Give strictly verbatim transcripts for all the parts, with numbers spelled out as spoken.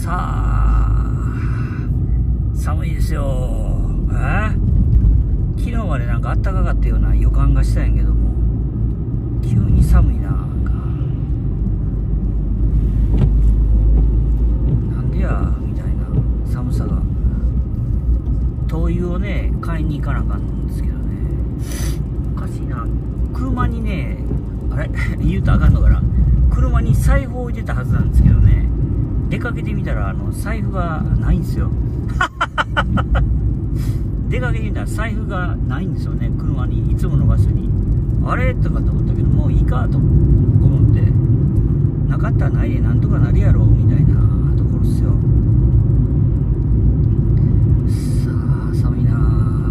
さあ、寒いですよ。え昨日までなんか暖かかったような予感がしたんやけども、急に寒いな。なんかなんでやみたいな寒さが。灯油をね買いに行かなあかんんですけどね、おかしいな。車にね、あれ言うとあかんのかな、車に財布を置いてたはずなんですけどね、出かけてみたらあの財布がないんですよ出かけてみたら財布がないんですよね、車に、いつもの場所に。あれとかと思ったけど、もういいかと思って、なかったらないでなんとかなるやろみたいなところですよ。さあ寒いな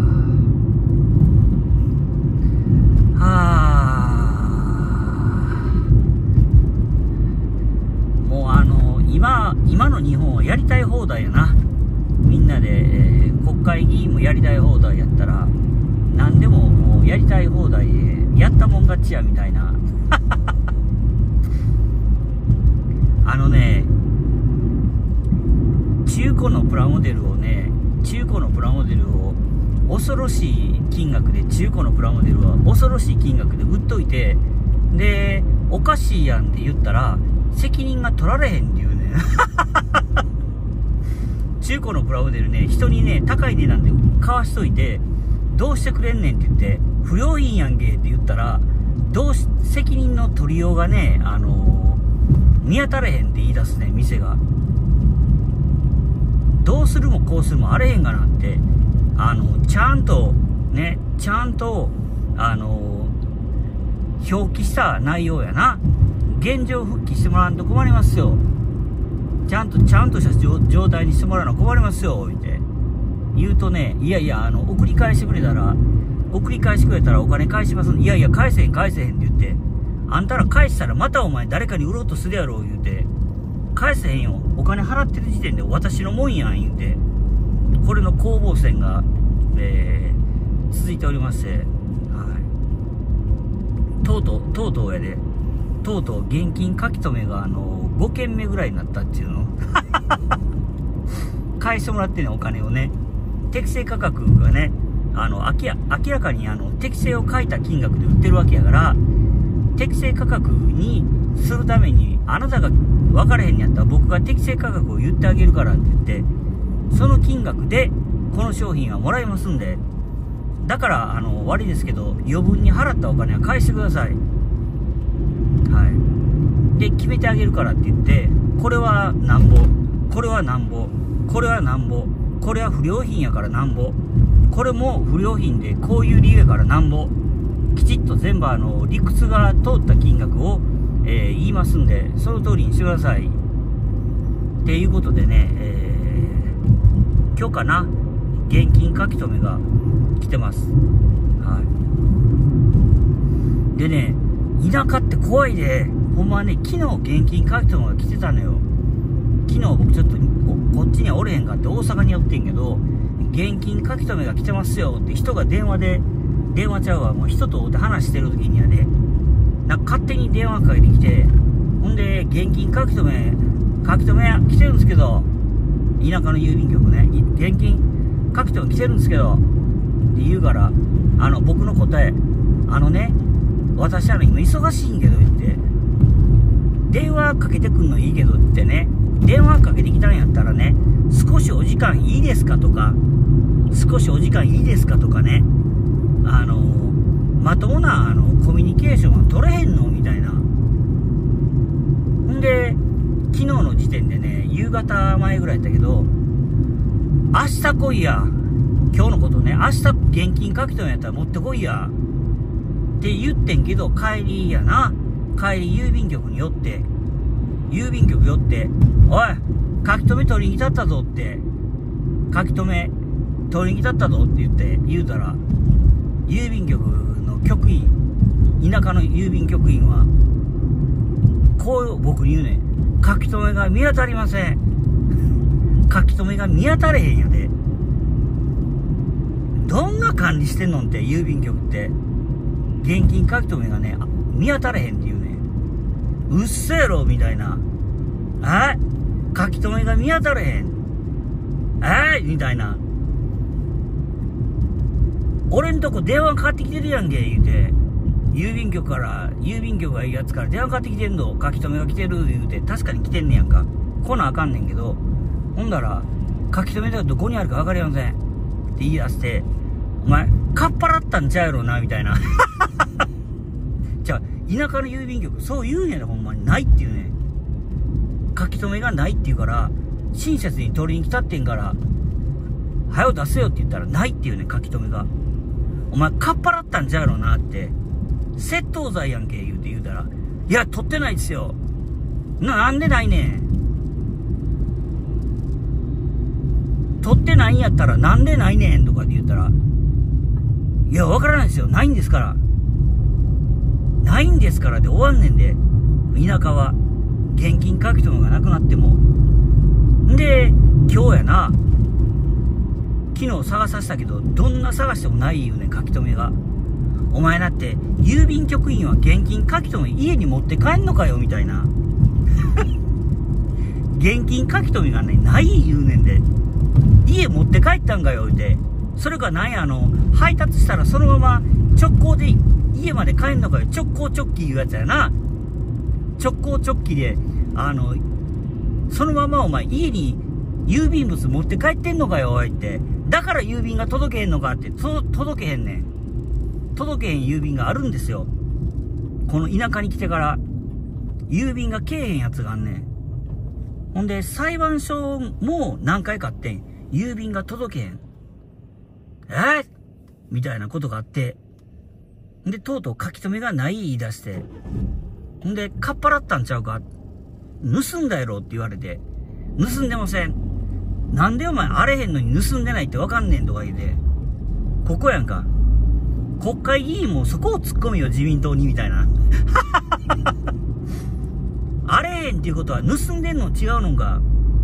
あ。はあ、もうあの今今の日本はやりたい放題やな。みんなで、えー、国会議員もやりたい放題やったら、何でももうやりたい放題でやったもん勝ちやみたいなあのね、中古のプラモデルをね中古のプラモデルを恐ろしい金額で中古のプラモデルは恐ろしい金額で売っといて、でおかしいやんって言ったら責任が取られへんっていうね中古のプラモデルね、人にね高い値段で買わしといて、どうしてくれんねんって言って、不良品やんけって言ったら、どうし責任の取りようがね、あのー、見当たれへんって言い出すね、店が。どうするもこうするもあれへんがなって、あのちゃんとねちゃんとあのー、表記した内容やな。現状復帰してもらわんと困りますよ。ちゃんとちゃんとした状態にしてもらうの困りますよって言うとね、いやいやあの送り返してくれたら送り返してくれたらお金返しますんで、いやいや返せへん返せへんって言って、あんたら返したらまたお前誰かに売ろうとするやろ言うて、返せへんよ、お金払ってる時点で私のもんやん言うて、これの攻防戦が、えー、続いておりまして、はい、とうとうとうとうやでとうとう現金書き留めがあのごけんめぐらいになったっていうの返してもらってね、お金をね、適正価格がね、あの明ら明らかにあの適正を書いた金額で売ってるわけやから、適正価格にするために、あなたが分からへんやったら僕が適正価格を言ってあげるからって言って、その金額でこの商品はもらえますんで、だからあの悪いですけど余分に払ったお金は返してください、はい、で決めてあげるからって言って、これはなんぼ、これはなんぼ、これはなんぼ、これは不良品やからなんぼ、これも不良品でこういう理由やからなんぼ、きちっと全部あの理屈が通った金額を、えー、言いますんで、その通りにしてくださいっていうことでね、えー、今日かな、現金書き留めが来てます、はい、でね、田舎って怖いで、ほんまはね、昨日現金書き留めが来てたのよ。昨日僕ちょっとこっちにはおれへんかって大阪に寄ってんけど、現金書き留めが来てますよって人が電話で、電話ちゃうわ、もう人と会って話してる時にはね、なんか勝手に電話かけてきて、ほんで現金書き留め書き留め来てるんですけど、田舎の郵便局ね、現金書き留め来てるんですけどって言うから、あの僕の答え、あのね、私は今忙しいんけど言って、電話かけてくんのいいけどってね、電話かけてきたんやったらね、少しお時間いいですかとか、少しお時間いいですかとかね、あのまともなあのコミュニケーションは取れへんのみたいな。んで昨日の時点でね、夕方前ぐらいやったけど、明日来いや、今日のことね、明日現金書き留めやったら持ってこいやって言ってんけど、帰りやな、帰り郵便局に寄って、郵便局寄って、おい書き留め取りに来たったぞって、書き留め取りに来たったぞって言って言うたら、郵便局の局員、田舎の郵便局員はこう僕に言うねん、書き留めが見当たりません、書き留めが見当たれへんやで、どんな管理してんのって、郵便局って現金書き留めがね見当たれへんって言うねん、うっせえろみたいな、あ書き留めが見当たれへん。えー、みたいな。俺んとこ電話かかってきてるやんけ、言うて。郵便局から、郵便局がいいやつから電話かかってきてんの、書き留めが来てる、言うて、確かに来てんねやんか。来なあかんねんけど、ほんだら、書き留めがどこにあるか分かりません。って言い出して、お前、かっぱらったんちゃうやろな、みたいな。じゃあ、田舎の郵便局、そう言うんやね、ほんまに。ないっていうね。書き留めがないって言うから、親切に取りに来たってんから、はよ出せよって言ったら、ないっていうね、書き留めが。お前、かっぱらったんちゃうやろなって、窃盗罪やんけ、言うて言うたら、いや、取ってないっすよ。な、なんでないねん。取ってないんやったら、なんでないねんとかって言ったら、いや、わからないですよ。ないんですから。ないんですからで終わんねんで。田舎は、現金書き留めがなくなっても。んで、今日やな。昨日探させたけど、どんな探してもないいうねん、書き留めが。お前だって、郵便局員は現金書き留め家に持って帰んのかよ、みたいな。現金書き留めがね、ない言うねんで。家持って帰ったんかよ、言うて。それかなんや、あの、配達したらそのまま直行で家まで帰んのかよ。直行直帰いうやつやな。直行直帰で、あの、そのままお前家に郵便物持って帰ってんのかよ、おいって。だから郵便が届けへんのかって、と、届けへんねん。届けへん郵便があるんですよ。この田舎に来てから、郵便がけえへんやつがあんねん。ほんで、裁判所も何回かあってん。郵便が届けへん。えー、みたいなことがあって。で、とうとう書き留めがない言い出して。ほんで、かっぱらったんちゃうか。盗んだやろって言われて。盗んでません。なんでお前あれへんのに盗んでないってわかんねんとか言うて。ここやんか。国会議員もそこを突っ込みよ、自民党に、みたいな。あれへんっていうことは盗んでんの違うのか。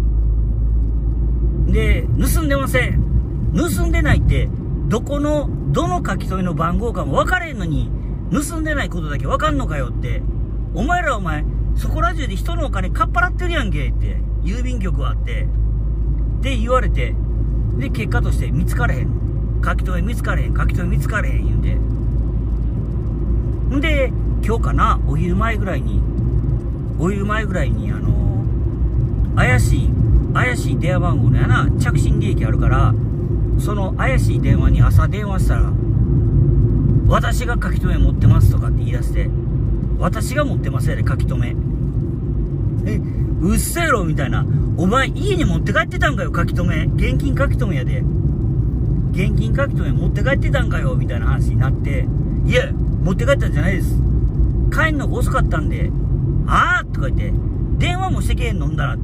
で、盗んでません。盗んでないって、どこの、どの書き留めの番号かも分かれへんのに、盗んでないことだけ分かんのかよって。お前らお前、そこら中で人のお金かっぱらってるやんけって。郵便局はあって。って言われて、で、結果として見つかれへん。書き留め見つかれへん、書き留め見つかれへん言うんで。んで、今日かな、お昼前ぐらいに、お昼前ぐらいに、あのー、怪しい、怪しい電話番号のやな、着信利益あるから、その怪しい電話に朝電話したら、私が書き留め持ってますとかって言い出して、私が持ってますやで、書き留め。え、うっせえろみたいな。お前家に持って帰ってたんかよ、書き留め。現金書き留めやで。現金書き留め持って帰ってたんかよ、みたいな話になって、いや、持って帰ったんじゃないです。帰んのが遅かったんで、あーとか言って、電話もしてけえんのんだらって。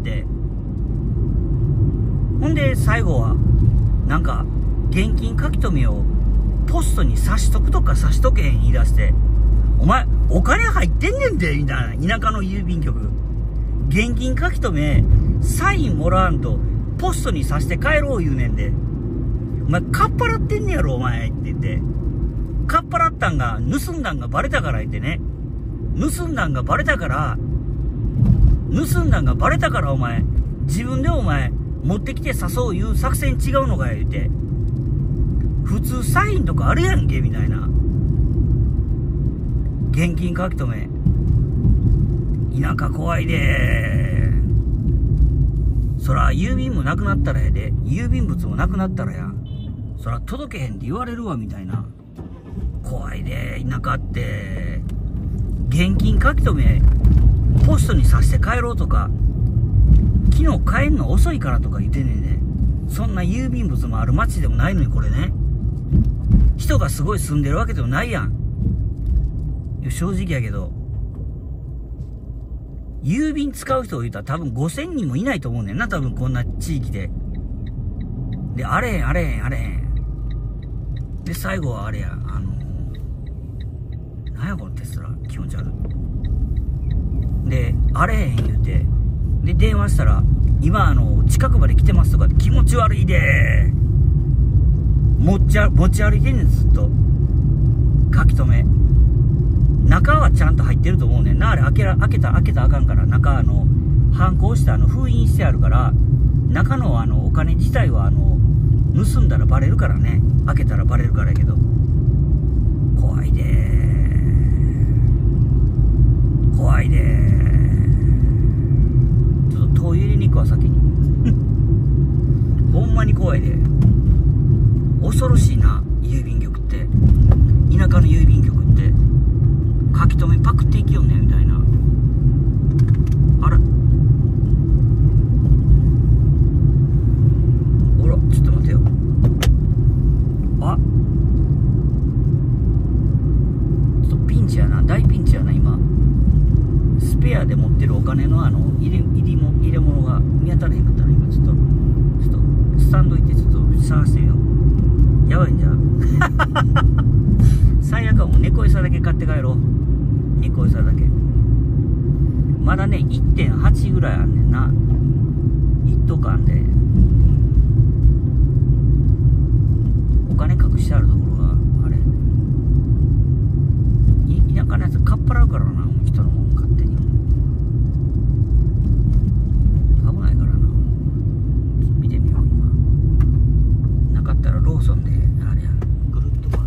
ほんで、最後は、なんか、現金書き留めを、ポストに差しとくとか差しとけへん言い出して、お前、お金入ってんねんで、みたいな、田舎の郵便局。現金書き留め、サインもらわんと、ポストに差して帰ろう言うねんで。お前、かっぱらってんねやろ、お前、って言って。かっぱらったんが、盗んだんがバレたから言ってね。盗んだんがバレたから、盗んだんがバレたから、お前、自分でお前、持ってきて誘ういう作戦違うのかよ、言うて。普通サインとかあるやんけ、みたいな。現金書き留め。田舎怖いでー。そら、郵便もなくなったらやで。郵便物もなくなったらや。そら、届けへんって言われるわ、みたいな。怖いでー、田舎って。現金書き留め、ポストにさして帰ろうとか、昨日帰んの遅いからとか言ってんねんね。そんな郵便物もある街でもないのにこれね。人がすごい住んでるわけでもないやん。正直やけど、郵便使う人を言うたら多分ごせんにんもいないと思うねんな、多分こんな地域で。で、あれへん、あれへん、あれへん。で、最後はあれや、あのー、なんやこのテスラ、気持ち悪い。で、あれへん言うて、で、電話したら、今あの、近くまで来てますとかって気持ち悪いでー。持ちあ、持ち歩いてんねん、ずっと。書き留め。中はちゃんと入ってると思うねんな。あれ開けら、開けた、開けたらあかんから、中あの、 反抗してあの封印してあるから、中のあのお金自体はあの盗んだらバレるからね、開けたらバレるからやけど、怖いでー、怖いでー。ちょっと灯油入れに行くわ先に。ほんまに怖いで、恐ろしいな郵便局って。田舎の郵便局って書き留めパクっていきよんねんみたいな。あら、ほらちょっと待てよ。あ、ちょっとピンチやな、大ピンチやな今。スペアで持ってるお金のあの入れ入れも入れ物が見当たらへんかったら、今ちょっとちょっとスタンド行ってちょっと探してみよう。やばいんじゃ最悪はもう猫餌だけ買って帰ろう。猫餌だけまだね いってんはち ぐらいあんねんな、一斗缶で。お金隠してあるところがあれ、い田舎のやつかっぱらうからな、人のもん勝手に。危ないからな。見てみよう。今なかったらローソンであれや、ぐるっと回って。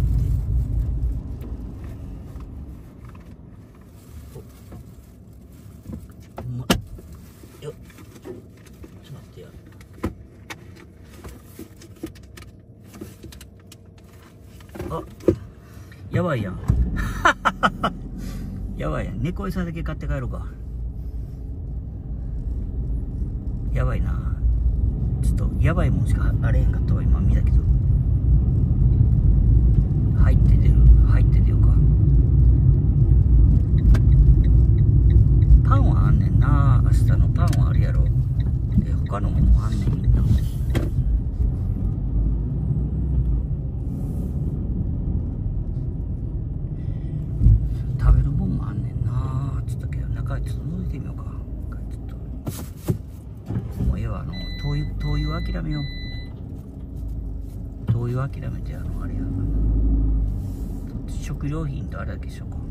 ほんまよっ、ちょっと待ってや。あ、やばいやん。やばいやん。猫餌だけ買って帰ろうか。やばいな。ちょっとやばいもんしかあれへんかったわ今見たけど。入って出る、入って出ようか。パンはあんねんな、明日のパンはあるやろ。え、他のもんもあんねんみんな。食べるもんもあんねんな。ちょっとけど中ちょっと覗いてみようか。ちょっともうええわ、あの灯油灯油は諦めよう。灯油は諦めて、あのあれや、食料品とあれだけしようか。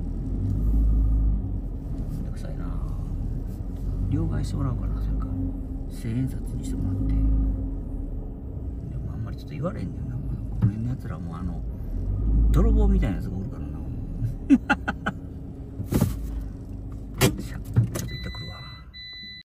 めんどくさいな。両替してもらおうかな。それか千円札にしてもらって。でもあんまりちょっと言われんねんな、この辺のやつらもあの泥棒みたいなやつがおるからな。